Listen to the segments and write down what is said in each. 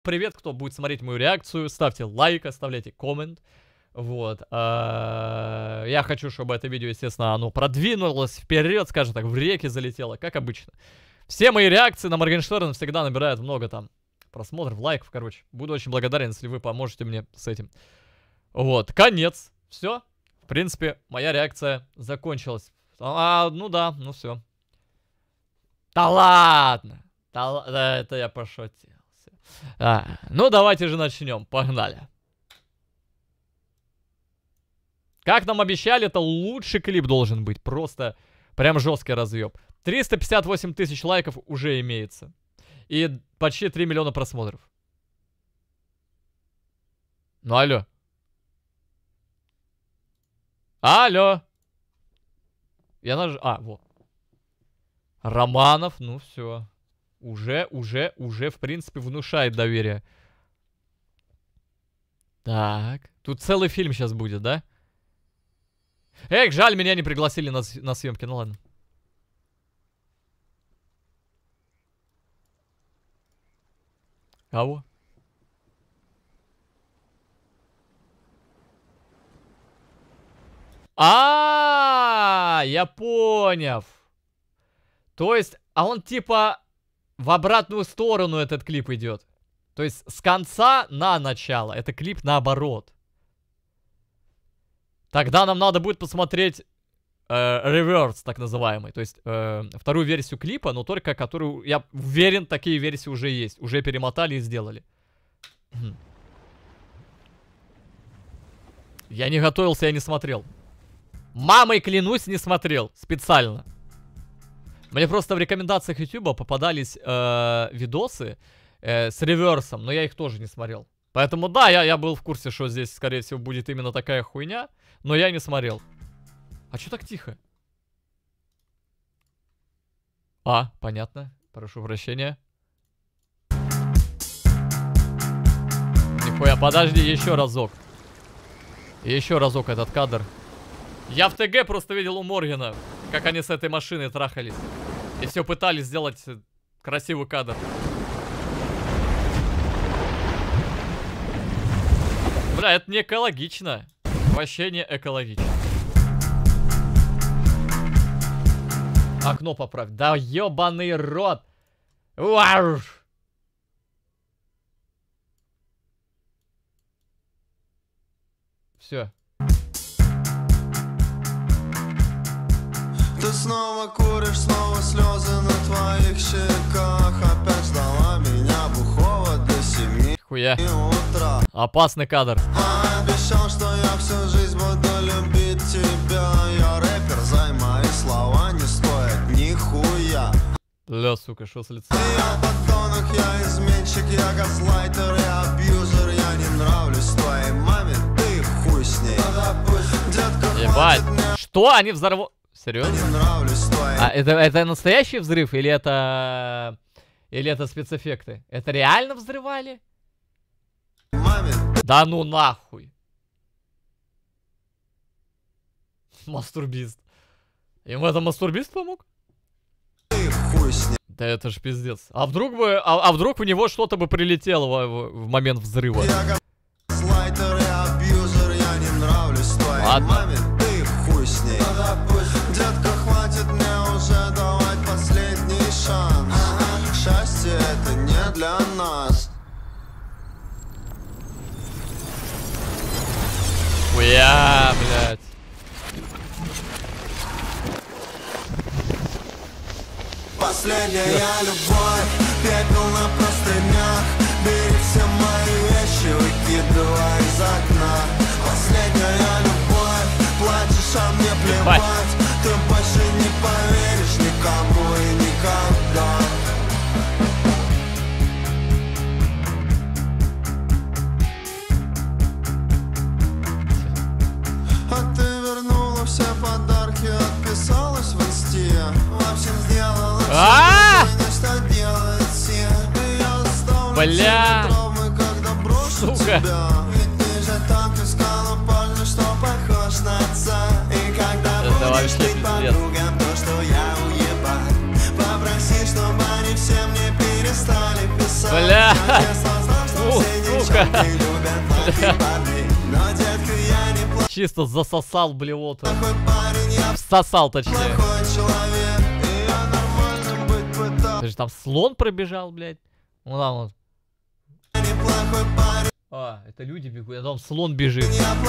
привет, кто будет смотреть мою реакцию. Ставьте лайк, оставляйте коммент. Вот. Я хочу, чтобы это видео, естественно, оно продвинулось вперед, скажем так, в реки залетело, как обычно. Все мои реакции на Моргенштерна всегда набирают много там просмотров, лайков, короче. Буду очень благодарен, если вы поможете мне с этим. Вот, конец. Все. В принципе, моя реакция закончилась. Ну да, ну все. Да ладно. Да, это я пошутил. Ну давайте же начнем. Погнали. Как нам обещали, это лучший клип должен быть. Просто прям жесткий разъеб. 358 тысяч лайков уже имеется. И почти 3 миллиона просмотров. Ну алло. Алло. Я вот. Романов, ну все. Уже, в принципе, внушает доверие. Так. Тут целый фильм сейчас будет, да? Эх, жаль, меня не пригласили на съемки. Ну ладно. Кого? Я понял. То есть, он типа в обратную сторону этот клип идет. То есть с конца на начало. Это клип наоборот. Тогда нам надо будет посмотреть реверс, так называемый. То есть вторую версию клипа, но только которую, я уверен, такие версии уже есть. Уже перемотали и сделали. Я не готовился, я не смотрел. Мамой клянусь, не смотрел. Специально. Мне просто в рекомендациях YouTube попадались видосы с реверсом, но я их тоже не смотрел. Поэтому да, я был в курсе, что здесь, скорее всего, будет именно такая хуйня, но я не смотрел. А чё так тихо? Понятно. Прошу прощения. Нихуя, подожди, еще разок. Еще разок этот кадр. Я в ТГ просто видел у Моргена, как они с этой машиной трахались. И все пытались сделать красивый кадр. Бля, это не экологично. Вообще не экологично. Окно поправь. Да ёбаный рот. Вау. Все. Ты снова куришь, снова слезы на твоих щеках. Опять ждала меня бухого до 7 утра. Опасный кадр. Обещал, что я всю жизнь буду любить тебя. Я рэпер, зай, мои слова не стоят нихуя. Бля, сука, шо с лица? Я подонок, я изменщик, я газлайтер, я абьюзер. Я не нравлюсь твоей маме, ты хуй с ней. Ебать. Что? Они взорвали? Серьезно? Это настоящий взрыв или это спецэффекты? Это реально взрывали? Да ну нахуй. Мастурбист. Ему это мастурбист помог? Да это ж пиздец. А вдруг в него что-то бы прилетело в момент взрыва? Ладно. Детка, хватит мне уже давать последний шанс. Счастье это не для нас. Хуя, блядь. Последняя любовь, пепел на простынях. Бери все мои вещи, выкидывай из окна. Последняя любовь, плачешь, а мне плевать. Ты больше не поверишь никому и никогда. А ты вернула все подарки, отписалась в инсте. В общем, сделала все, что делает все. Я оставлю бля, травмы, когда брошу тебя. Ведь ты же так искала парня, что похож на отца. И когда будешь быть подругам, то что я уебан. Попроси, чтобы они все мне перестали писать. Бля. Я создал, что Чисто засосал блевоту. Всосал, точнее. Даже там слон пробежал, блядь. Вон там вот. А, это люди бегут, а там слон бежит.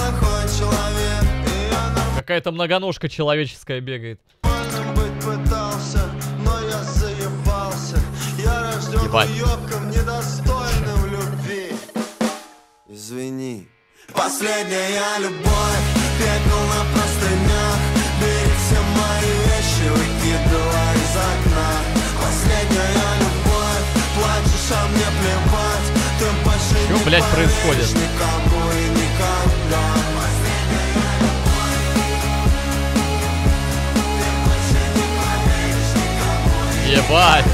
Какая-то многоножка человеческая бегает. Ебать. Извини. Последняя любовь, пепел на простынях. Бери все мои вещи, выкидывай из окна. Последняя любовь, плачешь, а мне плевать. Ты больше что, блядь, происходит? Никому и никогда. Ебать.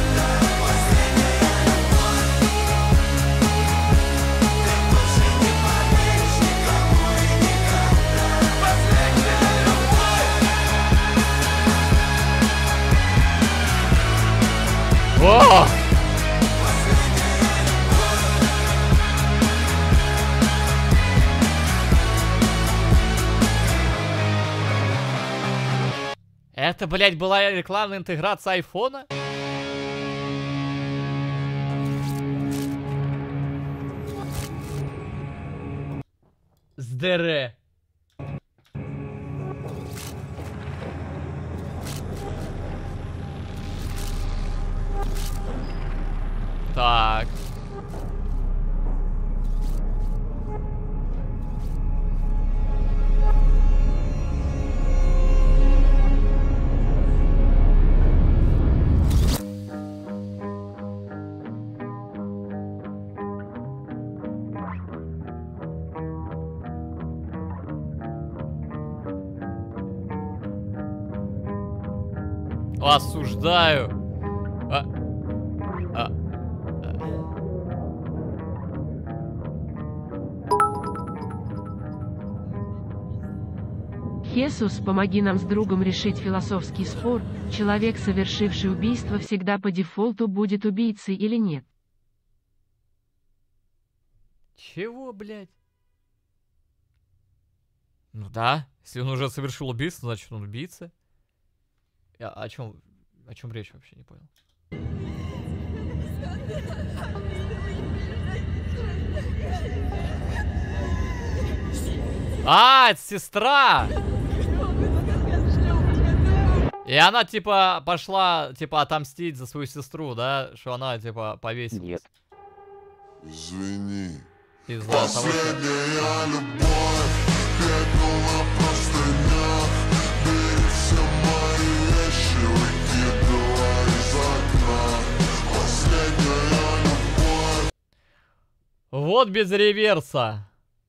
О! Это, блядь, была рекламная интеграция айфона? Здере. Так. Осуждаю. Хесус, помоги нам с другом решить философский спор, человек, совершивший убийство, всегда по дефолту будет убийцей или нет? Чего, блядь? Ну да, если он уже совершил убийство, значит он убийца. О чем речь, вообще не понял. А, это сестра! И она, типа, пошла, типа, отомстить за свою сестру, да? Что она, типа, повесилась. Нет. Извини. Из-за того, что... Последняя любовь, пепел на простынях. Бери все мои вещи, выкидывай из окна. Последняя любовь. Вот без реверса.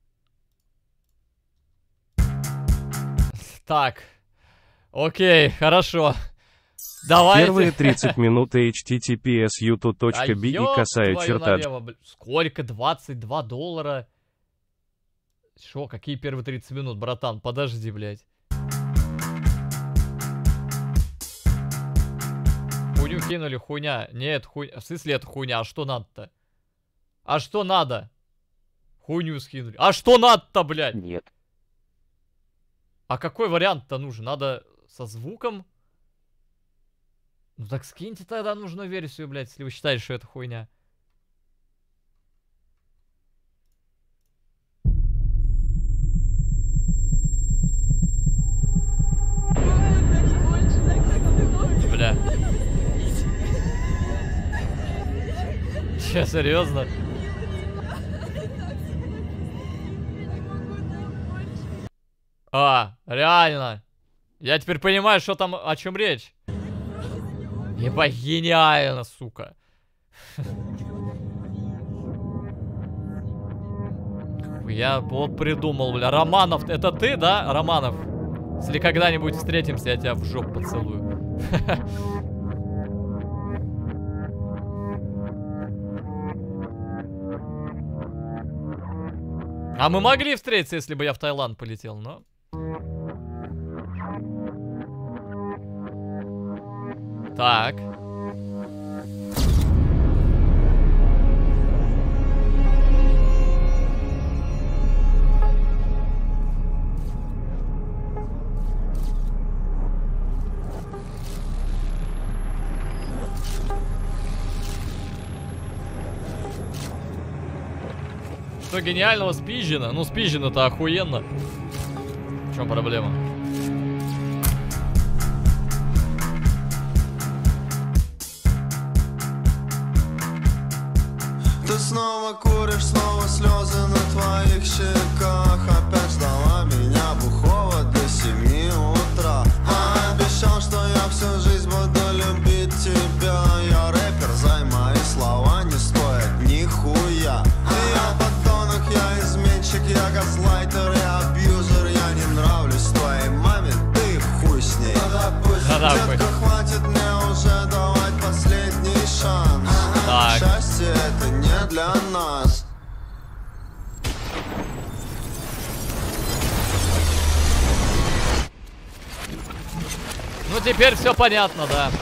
Так. Окей, хорошо. Давайте. Первые 30 минут https youtube.b и косая черта. Сколько? $22? Шо, какие первые 30 минут, братан? Подожди, блядь. Хуйню кинули, хуйня. Нет, хуйня. В смысле это хуйня? А что надо-то? А что надо? Хуйню скинули. А что надо-то, блядь? Нет. А какой вариант-то нужен? Надо со звуком? Ну так скиньте тогда нужную версию, блядь, если вы считаете, что это хуйня. Бля. Че, серьезно? А, реально. Я теперь понимаю, что там, о чем речь. Ебать, гениально, сука. Я вот придумал, бля. Романов, это ты, да, Романов? Если когда-нибудь встретимся, я тебя в жопу поцелую. А мы могли встретиться, если бы я в Таиланд полетел, но... Так. Что гениального с Пижина? Ну, с Пижина-то охуенно. В чем проблема? Ты снова куришь, снова слезы на твоих щеках. Опять ждала меня бухого до 7 утра. А обещал, что я всю жизнь буду любить тебя. Я рэпер, зай, мои слова не стоят нихуя. Я подонок, я изменщик, я газлайтер, я абьюзер. Я не нравлюсь твоей маме, ты хуй с ней. Детка, хватит мне уже давать последний шанс. Счастье это не для нас. Ну теперь все понятно, да.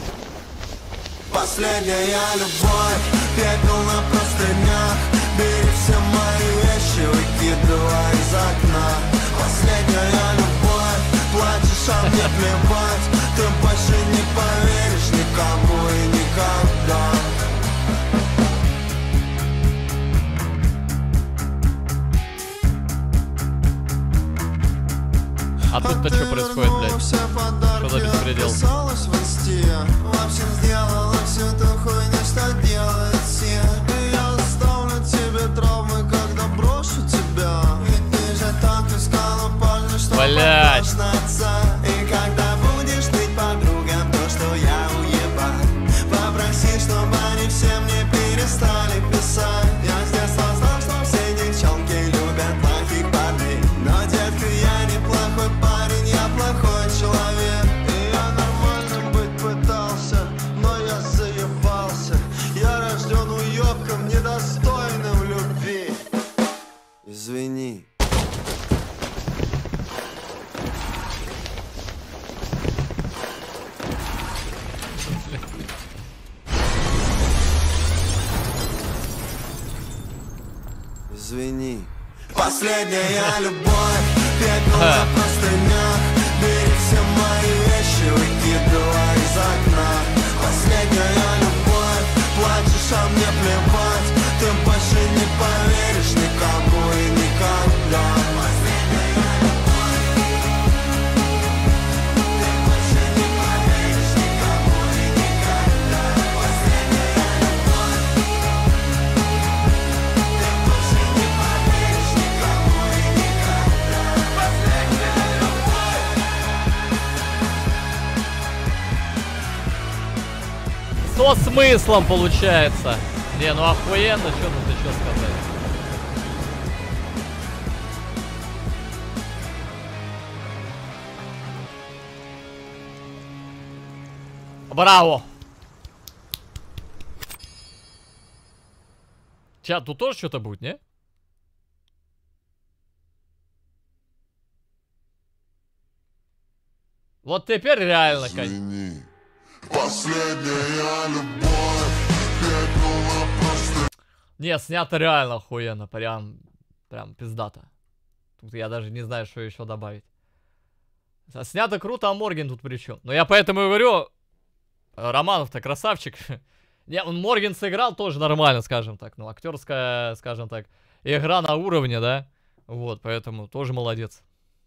Последняя любовь, пепел на простынях. Бери все мои вещи, выкидывай из окна. Последняя любовь, плачешь, а мне плевать. Ты больше не поверишь никому и никогда. А тут-то что происходит, блядь? Что за беспредел? В общем, сделала всю ту хуйню, что делают все. И я оставлю тебе травмы, когда брошу тебя. Ведь ты же так искала парня, что похож на отца. И когда будешь ты подругам, то, что я уебан, попроси, чтобы они все мне перестали писать. Я с детства знал, что все девчонки любят плохих парней. Но, детка, я неплохой парень, я плохой человек. И я нормальным быть пытался, но я заебался. Я рожден уёбком, недостойным любви. Извини. Извини. Последняя любовь, пепел на простынях. Бери все мои вещи, выкидывай из окна. Последняя любовь, плачешь, а мне плевать. Ты больше не поверишь никому и никогда. Последняя любовь, ты больше не поверишь никому и никогда. Последняя любовь, ты больше не поверишь никому и никогда. Последняя любовь. Со смыслом получается. Не, ну охуенно, что тут еще сказать? Браво! Чат, тут тоже что-то будет, не? Вот теперь реально, конечно. Последняя любовь, пепел на простынях. Не, снято реально охуенно, прям пиздато. Тут я даже не знаю, что еще добавить. Снято круто, а Морген тут при чем? Но я поэтому и говорю, Романов-то красавчик. Не, он Морген сыграл тоже нормально, скажем так. Ну, актерская, скажем так, игра на уровне, да? Вот, поэтому тоже молодец.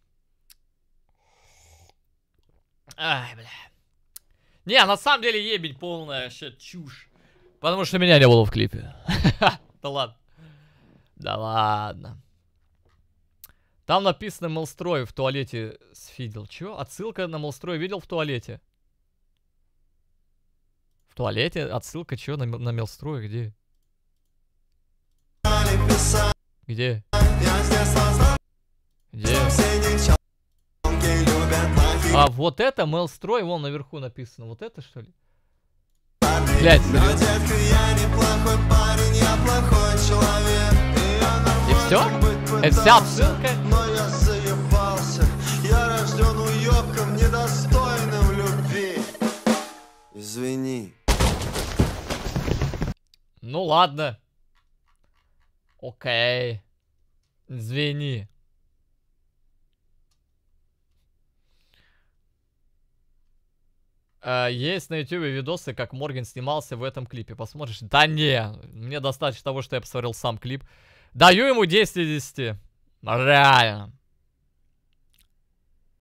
Ай, бля. Не, на самом деле ебень полная вообще чушь. Потому что меня не было в клипе. Да ладно. Да ладно. Там написано Мелстрой в туалете видел. Чё? Отсылка на Мелстрой видел в туалете? В туалете? Отсылка чё? На Мелстрой? Где? Где? Где? А вот это Мелстрой, вон наверху написано. Вот это что ли? Блять, серьезно? И все? Это вся отсылка? Но я заебался. Я рожден уёбком, недостойным любви. Извини. Ну ладно. Окей. Извини. Есть на ютубе видосы, как Морген снимался в этом клипе. Посмотришь? Да не, мне достаточно того, что я посмотрел сам клип. Даю ему 10 из 10. Реально.